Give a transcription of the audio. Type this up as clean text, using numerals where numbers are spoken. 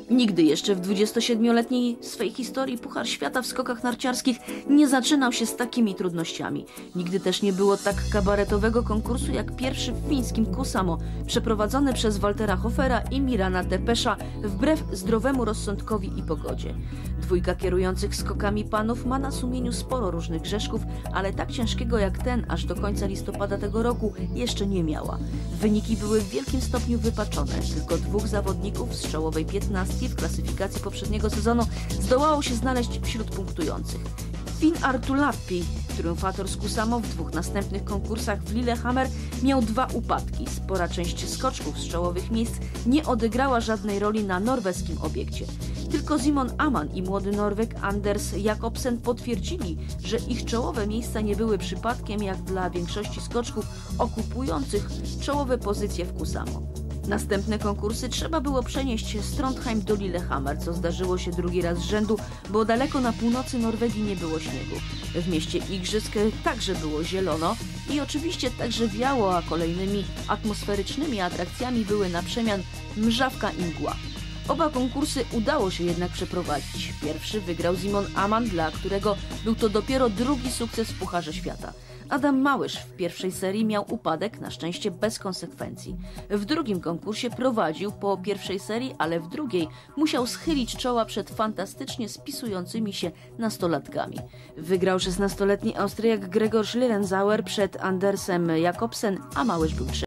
Nigdy jeszcze w 27-letniej swej historii Puchar Świata w skokach narciarskich nie zaczynał się z takimi trudnościami. Nigdy też nie było tak kabaretowego konkursu jak pierwszy w fińskim Kuusamo, przeprowadzony przez Waltera Hofera i Mirana Terpesza wbrew zdrowemu rozsądkowi i pogodzie. Dwójka kierujących skokami panów ma na sumieniu sporo różnych grzeszków, ale tak ciężkiego jak ten aż do końca listopada tego roku jeszcze nie miała. Wyniki były w wielkim stopniu wypaczone. Tylko dwóch zawodników z czołowej 15 w klasyfikacji poprzedniego sezonu zdołało się znaleźć wśród punktujących. Finn Arttu Lappi, triumfator z Kuusamo, w dwóch następnych konkursach w Lillehammer miał dwa upadki. Spora część skoczków z czołowych miejsc nie odegrała żadnej roli na norweskim obiekcie. Tylko Simon Amann i młody Norweg Anders Jakobsen potwierdzili, że ich czołowe miejsca nie były przypadkiem jak dla większości skoczków okupujących czołowe pozycje w Kuusamo. Następne konkursy trzeba było przenieść z Trondheim do Lillehammer, co zdarzyło się drugi raz z rzędu, bo daleko na północy Norwegii nie było śniegu. W mieście igrzysk także było zielono i oczywiście także wiało, a kolejnymi atmosferycznymi atrakcjami były na przemian mrzawka i mgła. Oba konkursy udało się jednak przeprowadzić. Pierwszy wygrał Simon Amann, dla którego był to dopiero drugi sukces w Pucharze Świata. Adam Małysz w pierwszej serii miał upadek, na szczęście bez konsekwencji. W drugim konkursie prowadził po pierwszej serii, ale w drugiej musiał schylić czoła przed fantastycznie spisującymi się nastolatkami. Wygrał 16-letni Austriak Gregor Schlierenzauer przed Andersem Jakobsen, a Małysz był trzeci.